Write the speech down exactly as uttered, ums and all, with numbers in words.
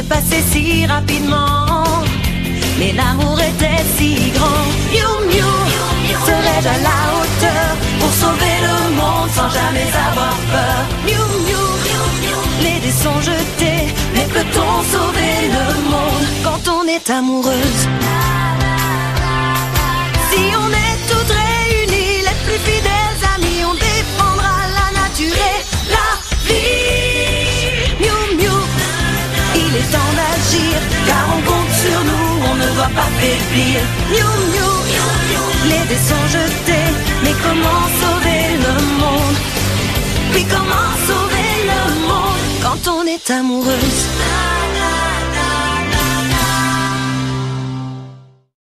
passé si rapidement, mais l'amour était si grand. Miou miou, serais-je à la hauteur pour sauver le monde sans jamais avoir peur? Miou miou, les dés sont jetés, mais peut-on sauver le monde quand on est amoureuse? Si on est toutes réunies, les plus fidèles amis, on défendra la nature et la vie. Miou miou, il est temps d'agir, car on compte sur nous, on ne doit pas faiblir. Miou miou, les dés sont jetés, mais comment sauver le monde? Oui, comment sauver le monde quand on est amoureuse?